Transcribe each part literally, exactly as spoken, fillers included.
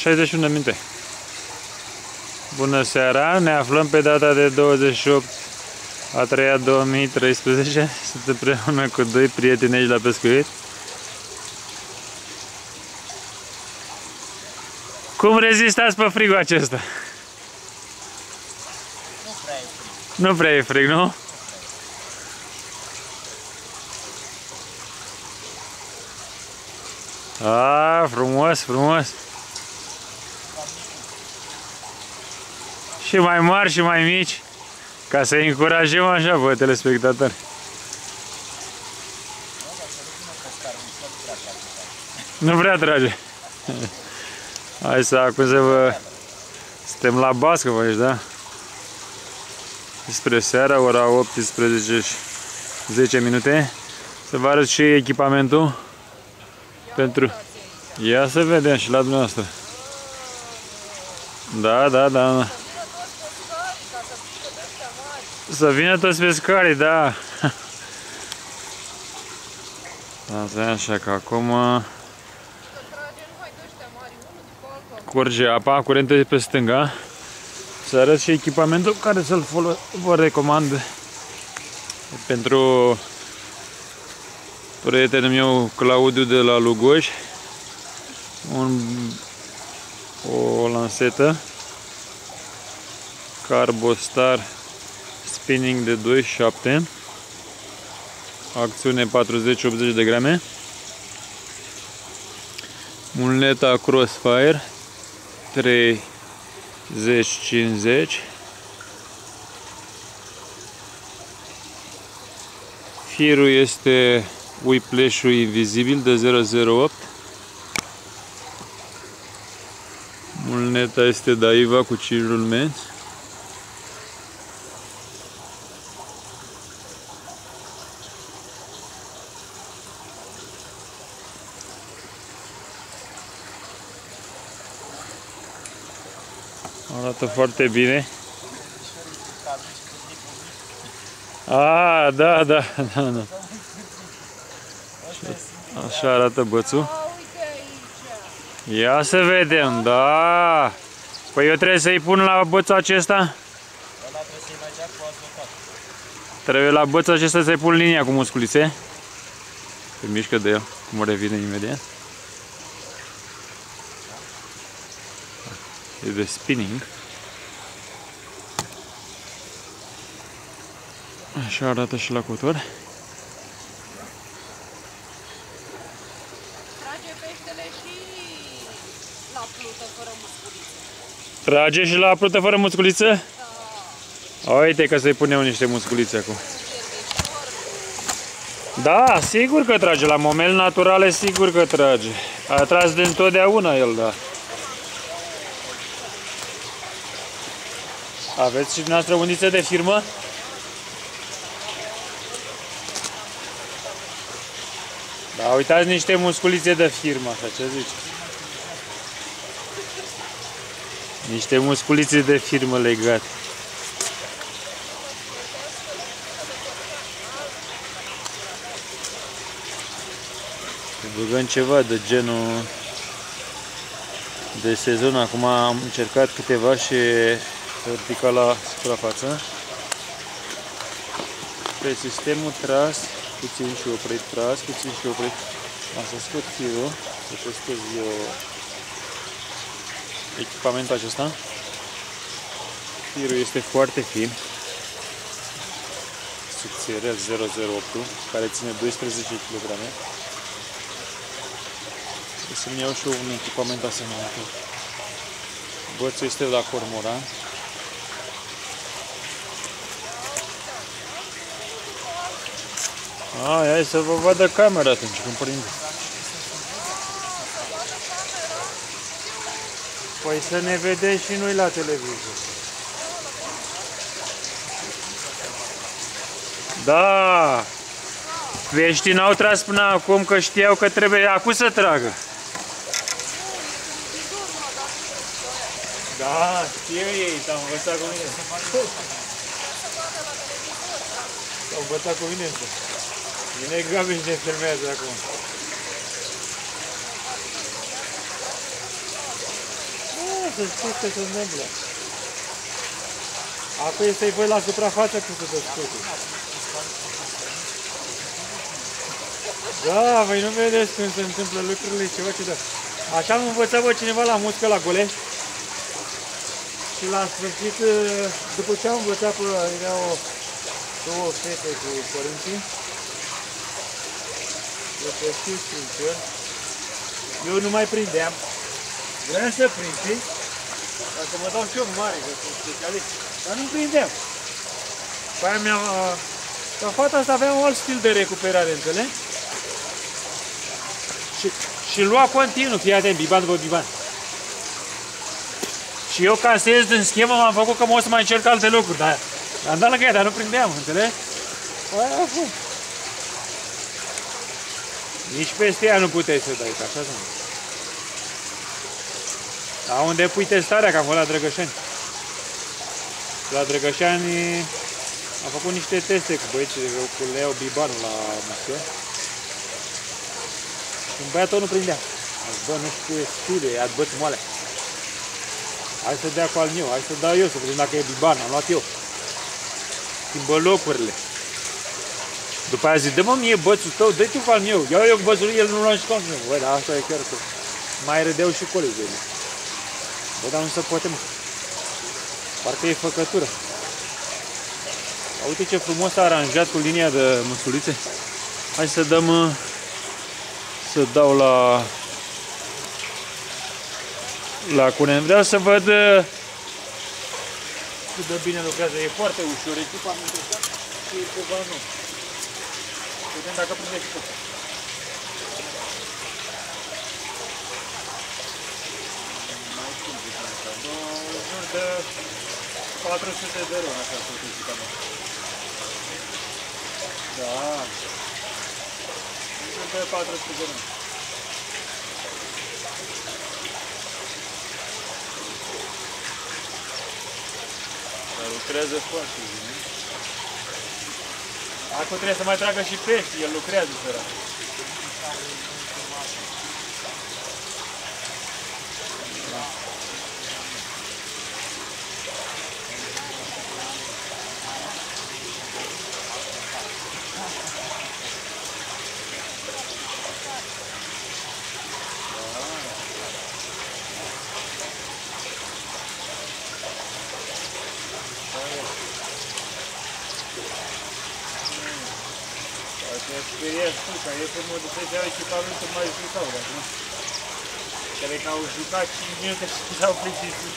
șaizeci și unu de minute. Bună seara, ne aflăm pe data de douăzeci și opt a treia două mii treisprezece. Sunt împreună cu doi prieteni aici la pescuit. Cum rezistați pe frigul acesta? Nu prea e frig. Nu prea e frig, nu? A, frumos, frumos. Și mai mari și mai mici, ca să încurajăm așa pe telespectatori. Nu prea trage. Hai să acum să vă... Suntem la Bascov aici, da? Spre seara, ora optsprezece și zece minute. Să vă arăt și echipamentul. Pentru... Ia să vedem și la dumneavoastră. Da, da, da. Să vină toți pescarii, da. Asta e așa că acum curge apa, curentul pe stânga. Să arăt și echipamentul care să-l vă recomand pentru prietenul meu Claudiu de la Lugoș. Un, o lansetă Carbostar Spinning de doi virgulă șapte, acțiune patruzeci optzeci de grame, mulneta Crossfire treizeci cincizeci, firul este Whiplash-ul invizibil de zero zero opt, mulneta este Daiwa cu cinci rulmenți. Arată foarte bine. A, da, da, da, da. Așa arată bățul. Ia să vedem, da. Păi eu trebuie să-i pun la bățul acesta? Trebuie la bățul acesta să-i pun linia cu musculițe. Se mișcă de el, cum revine imediat. E de spinning. Așa arată și la cotor. Trage peștele și la plută fără musculiță. Trage și la plută fără musculiță? Da. Uite că să-i punem niște musculițe acum. Da, sigur că trage. La momel naturale sigur că trage. A tras de întotdeauna el, da. Aveți și dumneavoastră undițe de firmă? Da, uitați niște musculițe de firmă, așa, ce zici? Niște musculițe de firmă legate. Băgăm ceva de genul de sezon. Acum am încercat câteva și ridicat la suprafață. Pe sistemul tras, puțin și oprit, tras, puțin și oprit. Am să scot firul, să testez eu echipamentul acesta. Firul este foarte fin. Subțire zero zero opt, care ține doisprezece kilograme. Trebuie să-mi iau și eu un echipament asemănător. Bățul este la cormoran. A, hai să vă vadă camera atunci când prinde. Păi să ne vedem și noi la televizor. Da! Peștii n-au tras până acum că știau că trebuie acum să tragă. Da, știu ei, s-au învățat cu mine. S-au învățat cu mine. Vine Gabi și ne filmează acum. să știți că se întâmplă. Acum e să-i voi la suprafață cum se dă scutul. Da, voi nu vedeți când se întâmplă lucrurile, ceva ce dă. Așa am învățat vă cineva la muzică la Golești. Și la sfârșit, după ce am învățat, erau două fete cu părinții. Eu să știu sincer, eu nu mai prindeam. Vreau să prind, știi? Ca să mă dau și eu mare, că sunt specialist. Dar nu prindeam. Pe aia mi-am... Dar fata asta avea un alt stil de recuperare, înțelegi? Și, și lua continuu, fii atent, biban după biban. Și eu, ca să ies din schemă, m-am făcut că mă o să mai încerc alte lucruri, dar am dat lângă ea, dar nu prindeam, înțelegi? Aia a fost. Nici peste ea nu puteai să dai, că așa sunt. Dar unde pui testarea, că am fost la Drăgășani. La Drăgășani am făcut niște teste cu băieții, cu le iau bibanul la muscă. Și un băiat tot nu prindea. Azi, bă, nu știu, e stile, ia băți moale. Hai să dea cu al meu, hai să dau eu, să vedem dacă e biban, am luat eu. Schimbă locurile. După aia zic, dă-mă mie bățul tău, dă-te cu al meu. Iau eu cu bățul lui, el nu lua și cu al meu. Băi, dar asta e chiar că mai râdeau și colegii. Bă, dar nu se poate, mă. Parcă e făcătură. Uite ce frumos a aranjat cu linia de măsulițe. Hai să dăm, să dau la la cunem. Vreau să văd cât de bine lucrează. E foarte ușor, echipamentul ăsta și e ceva nou. Vedem dacă prinde și tot. Mai simplu ca asta. În jur de patru sute de euro, așa, tot echipamentul. Da. În jur de patru sute de euro. Dar lucrează foarte bine. Acum trebuie să mai tragă și pești, el lucrează, sărat. Te speriați tu, că eu când mă duceți iau echipamentul mai jucau, dacă nu. Cred că au jucat cinci minute și s-au plictisit.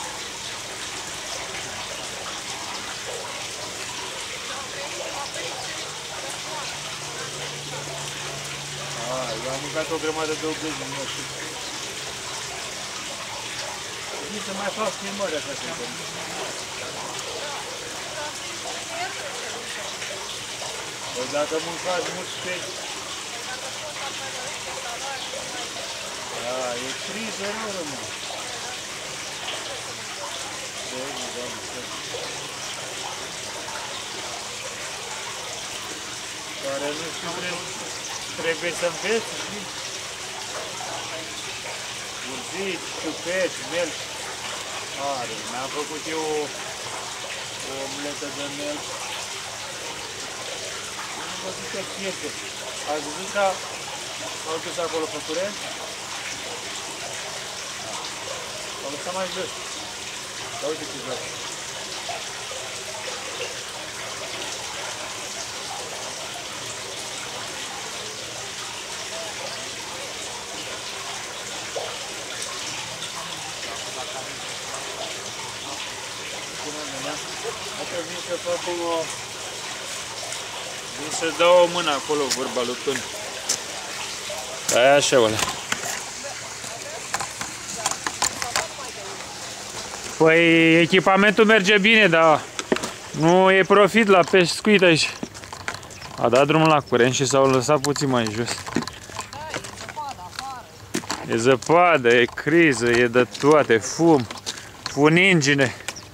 Ah, eu am mâncat o grămadă de oblezi, nu știu. Nici să mai fac filmări așa că păi dacă mâncați mulți pești... Da, e criză rău, mă. Care nu știu, trebuie să înveți, știi? Urzici, ciupeți, melci. Are, mi-am făcut eu o, o omletă de melci. Nu vă zic că piese. Ați văzut că au dus acolo pe curent? Au lăsat mai jos. Dar uite ce jos. Dacă vin să fac o... Vin să dau o mână acolo, vorba lui Toni. Aia așa, ăla. Păi, echipamentul merge bine, dar nu e profit la pescuit aici. A dat drumul la curent și s-au lăsat puțin mai jos. E zăpadă, e criză, e de toate, fum, funingine.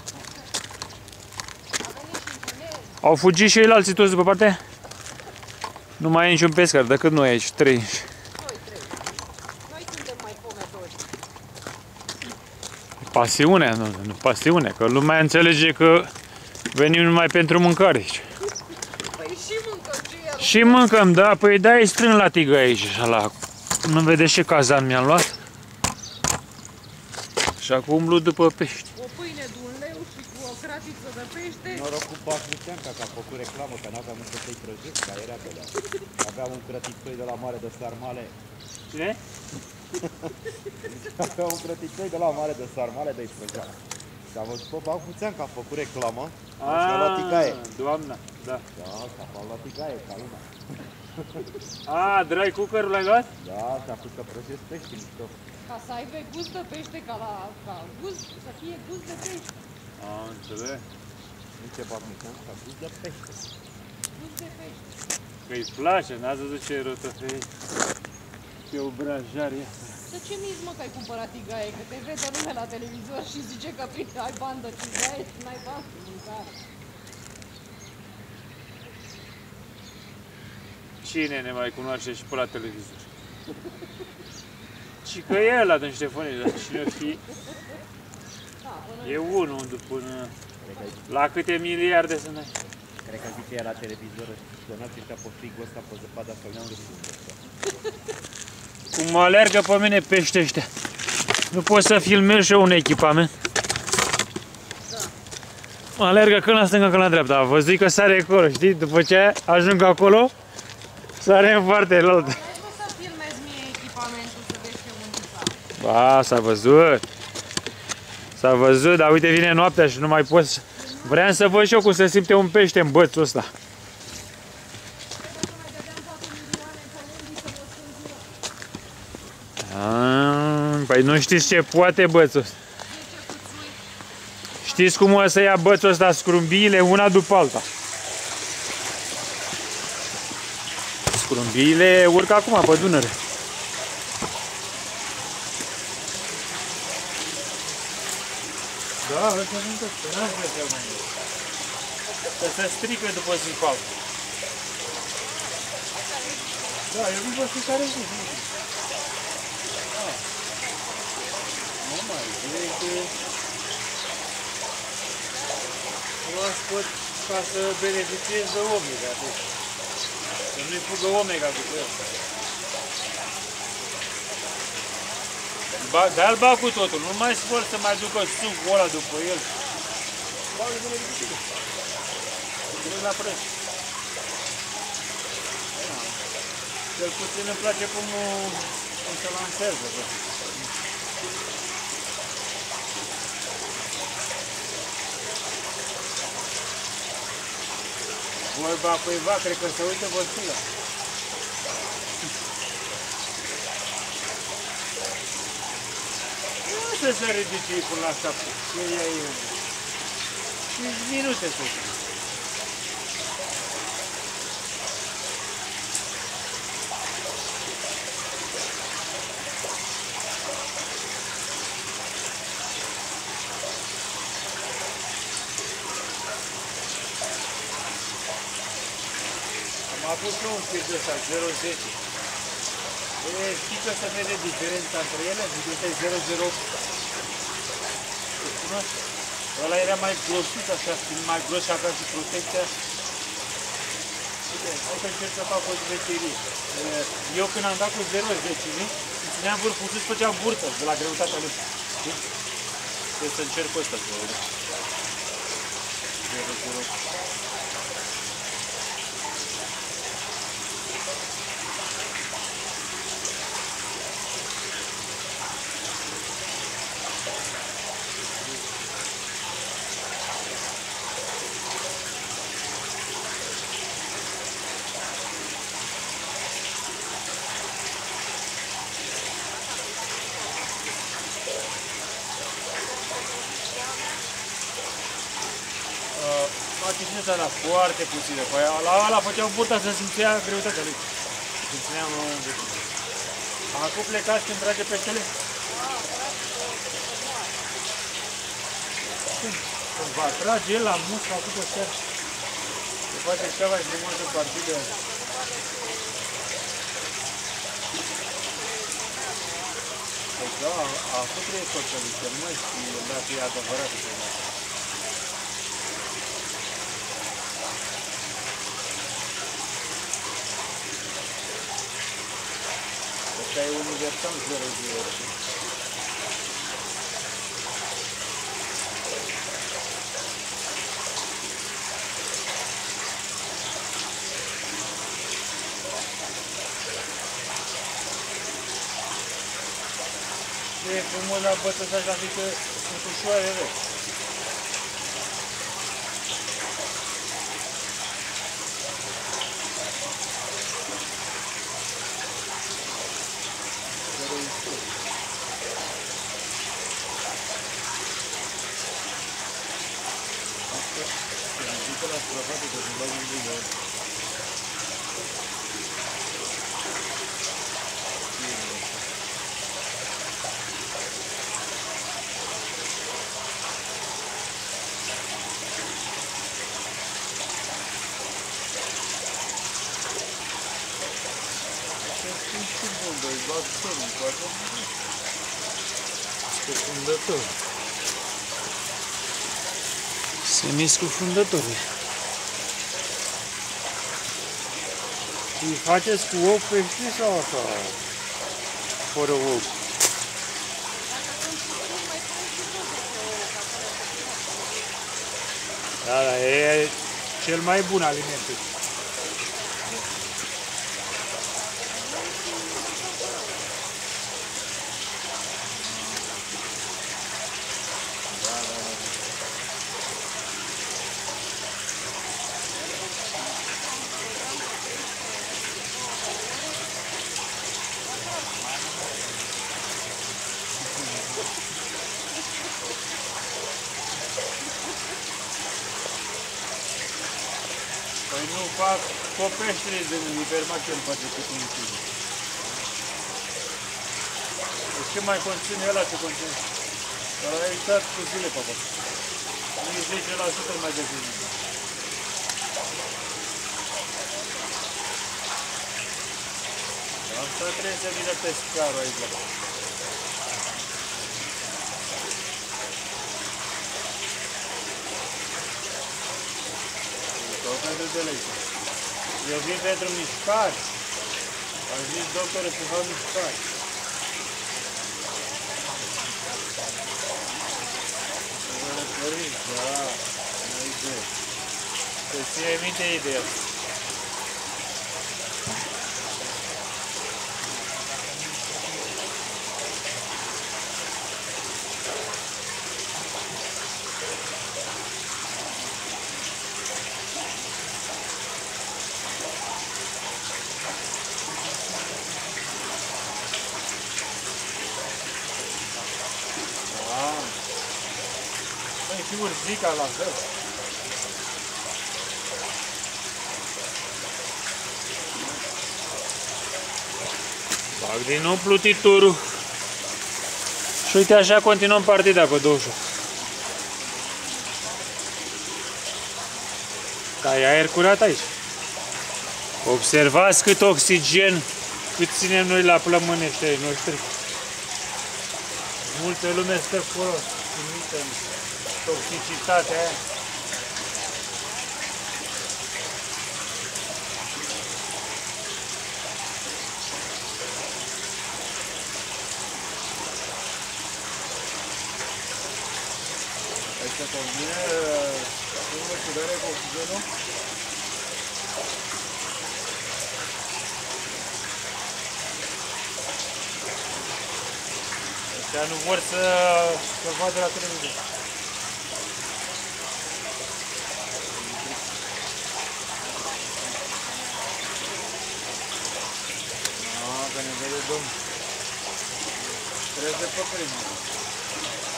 Au fugit și ei alții toți după partea? Nu mai e niciun pescar, decât noi aici, trei. Noi, trei. Noi suntem mai fometori. Pasiune, nu, nu pasiune, că lumea înțelege că venim numai pentru mâncare aici. Păi și mâncăm ce e. Și mâncăm, da, păi da, e strâng la tigă aici, așa la... Nu vedeți ce cazan mi-am luat? Și acum umblu după pești. O pâine de un leu și cu o cratiță de pește. Noroc cu Pașniceanca, că a făcut reclamă, că n-aveam încă să-i prăjesc, dar era pe ea. Aveam un crătitoi de la mare de sarmale. Cine? Aveam un crătitoi de la mare de sarmale de-i prăjea. Și am văzut pe Pașniceanca, a făcut reclamă. Și a luat tigaie. doamna, da. Da, și a luat tigaie, ca lumea. A, dry cooker-ul l-ai luat? Da, și a pus că prăjesc pești mișto. Ca să aibă gust de pește, ca la ca gust, să fie gust de pește. Am înțeles. Nu ce Pașniceanca, gust de pește. Gust de pește. Că îi place, n-ați văzut ce rotofei? Ce obrajare e. De ce mi-ți mă că ai cumpărat tigaie? Că te vede lumea la televizor și zice că prinde ai bani de tigaie și n-ai bani de mâncare. Cine ne mai cunoaște și pe la televizor? Și că e ăla de niște fone, dar cine o fi? Da, până E unul până... La câte miliarde sunt aici? Cred că zice ea la televizor, donați ăștia pe frigul ăsta, pe zăpada sau ne-am găsit ăsta. Cum mă alergă pe mine pește ăștia. Nu pot să filmez și eu un echipament. Da. Mă alergă că la stânga, că la dreapta. Vă zic că sare acolo, știi? După ce ajung acolo, sare în partea altă. Vrei să filmezi mie echipamentul să vezi ce unde s-a. Ba, s-a văzut. S-a văzut, dar uite vine noaptea și nu mai pot. Vreau să văd și eu cum se simte un pește în bățul ăsta. Ah, păi nu știți ce poate bățul ăsta. Știți cum o să ia bățul ăsta scrumbiile una după alta. Scrumbiile urcă acum pe Dunăre. Da, ăsta nu încă, că n-aș vrea cel mai mult. Că se strică după zi cu altă. Da, eu nu văd care zi. Da. Nu mai, e că... Proaspăt ca să beneficiezi de omega, atât. Să nu-i fugă omega după el. De-al bag cu totul, nu mai spor să mai ducă sucul ăla după el. Bagă de liniștită. Trebuie la prăj. Cel puțin îmi place cum, cum se lansează. Bă. Vorba cuiva, cred că se uită văstila. Nu să se ridice până la șapte. E cinci minute să fie. Am avut și un pic de ăsta, zero zece. Știi că se vede diferența între ele? Ăsta e zero zero opt. Îl cunoști? Ăla era mai glosit așa, mai gros și avea și protecția. Uite, hai să încerc să fac o vecherie. Eu când am dat cu zero zece, îmi țineam vârful sus, făceam burtă de la greutatea lui. Știi? Trebuie să încerc cu ăsta să vă vedem. zero zero opt. Machineța la foarte puțină. Păi la ăla făceam burta să simțea greutatea lui. Când țineam în vecin. Acum plecați când trage peștele? Când va trage el la muscă, a făcut o seară. Se face cea mai frumoasă partidă. Exact. Da, a fost trei socialiste, nu mai știu dacă e adevărat sau nu. Ăsta e universal zero zero. E frumos la bătăți așa, adică sunt ușoare rău. Se la străbate că îmi dau un bine. Scufundător. Semi-scufundătorul. Și faceți cu ou pești sau așa? Fără ou? Da, da, e cel mai bun aliment. Păi nu fac copeștile din hipermarket, îmi face cât un kg. Deci ce mai conține ăla, ce conține? Dar ai stat cu zile pe acolo. Nici zece la sută mai devreme. Asta trebuie să vină pescarul aici. Tot pentru de lei. Eu vin pentru mișcare. Am zis doctorul să fac mișcare. Da, nu idee. Să-ți ție minte ideea. Păi, și urzica la fel. Bag din nou plutiturul. Și uite așa continuăm partida pe douăzeci și opt. Ca e aer curat aici. Observați cât oxigen, cât ținem noi la plămânești noștri. Multă lume stă acolo, uimită în toxicitatea aia. Aici convine înlăturarea cu oxigenul? Ăștia nu vor să, să vadă la televizor. Nu, că ne vede domnul. Trebuie să păcărim.